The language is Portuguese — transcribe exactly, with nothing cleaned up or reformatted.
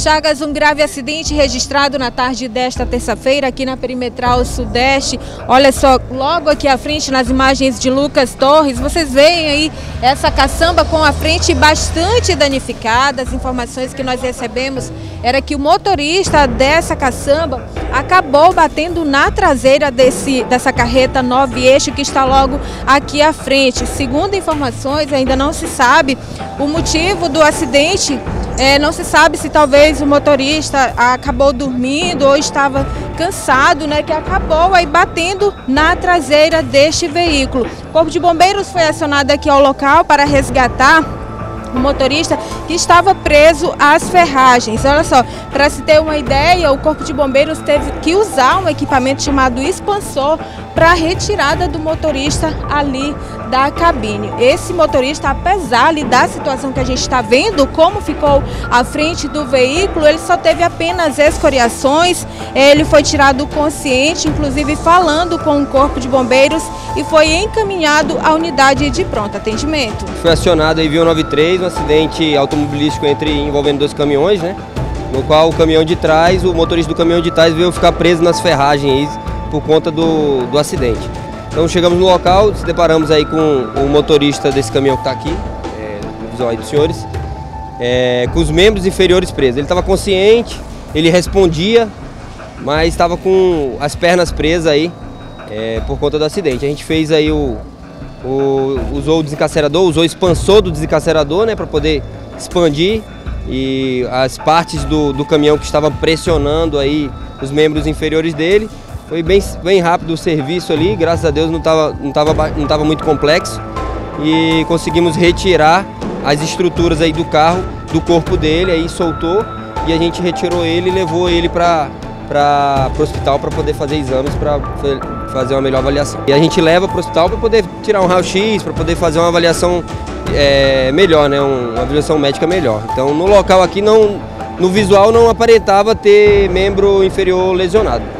Chagas, um grave acidente registrado na tarde desta terça-feira aqui na Perimetral Sudeste. Olha só, logo aqui à frente nas imagens de Lucas Torres, vocês veem aí essa caçamba com a frente bastante danificada. As informações que nós recebemos era que o motorista dessa caçamba acabou batendo na traseira desse, dessa carreta nove eixo que está logo aqui à frente. Segundo informações, ainda não se sabe o motivo do acidente. É, não se sabe se talvez o motorista acabou dormindo ou estava cansado, né, que acabou aí batendo na traseira deste veículo. O Corpo de Bombeiros foi acionado aqui ao local para resgatar o motorista que estava preso às ferragens. Olha só, para se ter uma ideia, o Corpo de Bombeiros teve que usar um equipamento chamado expansor para a retirada do motorista ali da cabine. Esse motorista, apesar ali da situação que a gente está vendo, como ficou à frente do veículo, ele só teve apenas escoriações, ele foi tirado consciente, inclusive falando com o Corpo de Bombeiros, e foi encaminhado à unidade de pronto atendimento. Foi acionado aí via noventa e três, um acidente automobilístico entre, envolvendo dois caminhões, né? No qual o caminhão de trás, o motorista do caminhão de trás veio ficar preso nas ferragens aí, por conta do, do acidente. Então chegamos no local, se deparamos aí com o motorista desse caminhão que está aqui, é, no visual aí dos senhores, é, com os membros inferiores presos. Ele estava consciente, ele respondia, mas estava com as pernas presas aí, é, por conta do acidente. A gente fez aí o, o usou o desencarcerador, usou o expansor do desencarcerador, né, para poder expandir, e as partes do, do caminhão que estavam pressionando aí os membros inferiores dele. Foi bem, bem rápido o serviço ali, graças a Deus não estava não tava, não tava muito complexo, e conseguimos retirar as estruturas aí do carro, do corpo dele, aí soltou, e a gente retirou ele e levou ele para o hospital para poder fazer exames, para fazer uma melhor avaliação. E a gente leva para o hospital para poder tirar um raio-x, para poder fazer uma avaliação é, melhor, né, uma avaliação médica melhor. Então no local aqui, não, no visual não aparentava ter membro inferior lesionado.